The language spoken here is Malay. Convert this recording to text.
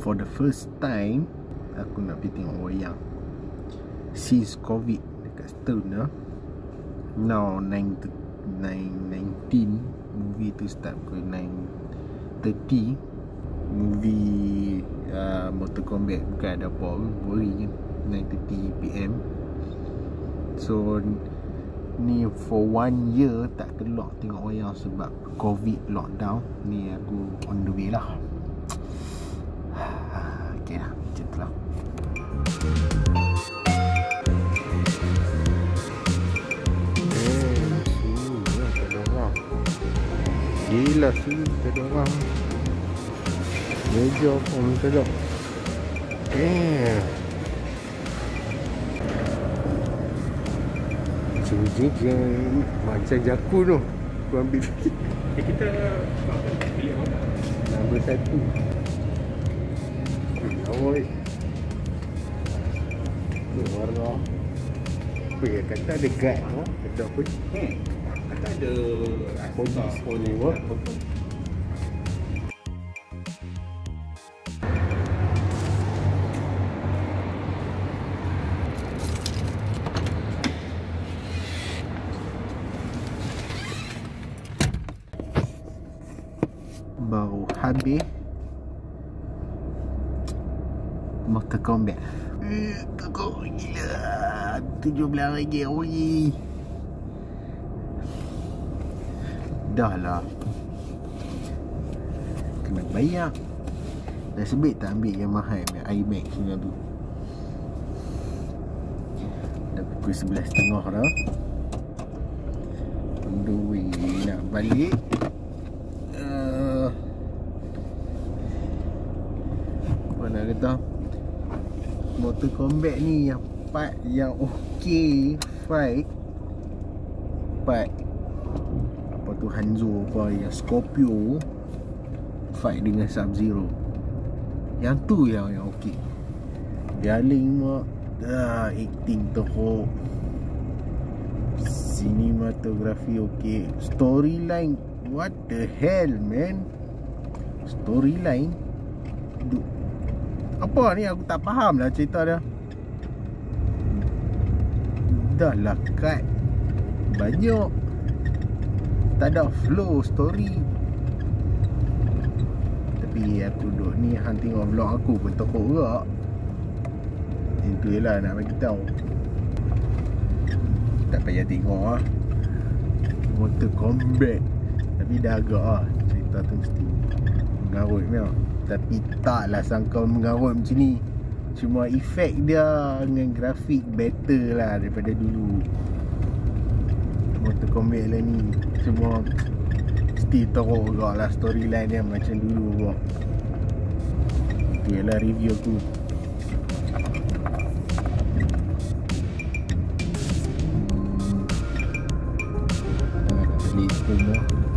For the first time aku nak pergi tengok wayang since COVID dekat setahun dah. Now 9:19 movie tu start pukul 9:30. Movie Mortal Kombat bukan ada apa, boring je. 9:30 PM. So ni for 1 year tak keluar tengok wayang sebab COVID lockdown. Ni aku on the way lah. Okay lah, macam tu lah. Tak ada orang. Gila sini tak ada orang. Meja pun tak ada. Macam jakun tu. Aku ambil kita pilih apa? Nombor 1. Awal tu warna apa ya, kata ada guide ha? Kata apa? Kata ada polis wah. Baru habis Mortal Kombat. Kau gila. RM17 oi. Dah lah, kena bayar. Dah sebik tak ambil yang mahal yang iMax punya tu. Dah pukul 11.30 dah. On the way nak balik. Apa nak kata, Mortal Kombat ni yang part yang okey fight, part apa tu Hanzo apa yang Scorpio fight dengan Sub-Zero, yang tu yang okey. Dialing mak acting teruk, cinematography okey, storyline what the hell man. Storyline apa ni, aku tak faham lah cerita dia. Dah lah cut banyak, tak ada flow story. Tapi aku duduk ni hang tengok vlog aku pun teruk juga. Itu je lah nak bagi tahu. Tak payah tengok lah Mortal Kombat. Tapi dah agak lah cerita tu mesti mengarut memang. Tapi taklah sangka mengarut macam ni. Cuma efek dia dengan grafik better lah daripada dulu. Mortal Kombat lah ni cuma still teruk juga lah storyline dia macam dulu juga. Itu ialah review aku. Nak beli semua.